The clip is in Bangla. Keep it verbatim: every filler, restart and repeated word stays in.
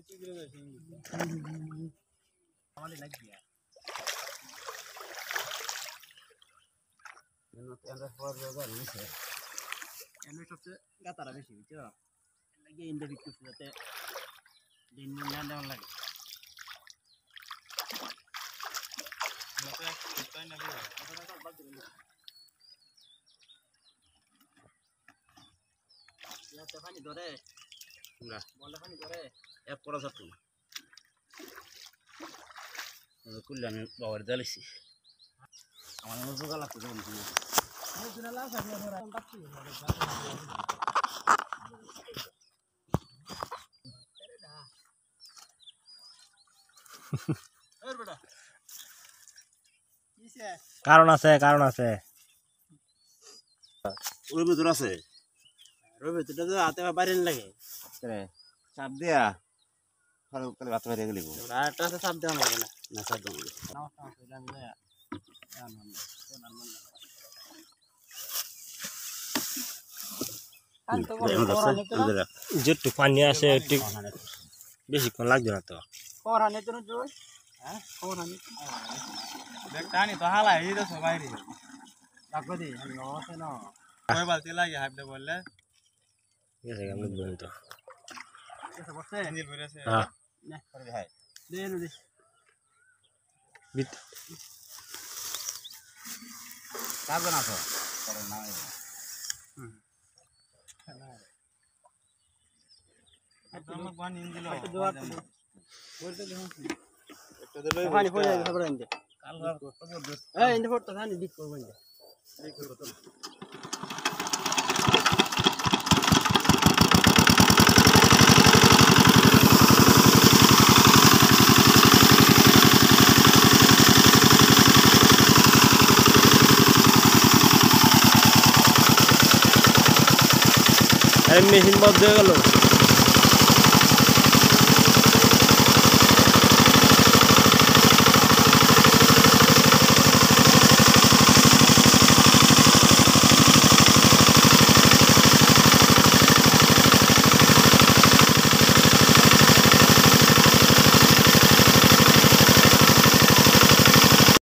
আমাদের লাগিয়া এনো তেন্দ্রা ফর রোগা নিছে এনো সবচেয়ে গাতারা বেশি বুঝছো লাগে ইন্দে বিক্রি করতে দিন দিন না দেওয়া লাগে মতে তাই না গো কথা কথা বাদ দিন ইয়া তো পানি ধরে না বলে পানি ধরে এক পড়া যাচ্ছে না কুল্লা আমি বাবার জ্বালিছি আমার জোগা লাগতো যখন শুনে লাল সামনে ধরা পাচ্ছি কারণ আছে কারণ আছে ওর ভিতর আছে ওর ভিতরটা তো হাতে বাইরে লাগে চাপ দিয়া ফলে কালে হাতে বাইরে গেলি আরেকটা আছে চাপ দেওয়া লাগে না না চাপ দেওয়া লাগে যেটু পানি আছে একটু বেশিক্ষণ লাগবে না তো কোরানে তো জোই হ্যাঁ কোরানে দেখতানি তো হালা এই তো সবাই রে লাগবে দি আমি আছে না কই বালতি লাগে হাইপটা বললে এসে আমি বলি তো এসে বসে নীল ভরেছে হ্যাঁ না করে ভাই দে নে দে বিট কাজ না তো করে না হুম একদম পানি দিল একটু দোয়া বলতে দেখুন একটা দিলে পানি পড়ে যাবে খবর আনতে কাল এই ইন্দে ফটো থানি দিক করব ইন্দে এই করব তো আরে মেশিন বন্ধ হয়ে গেল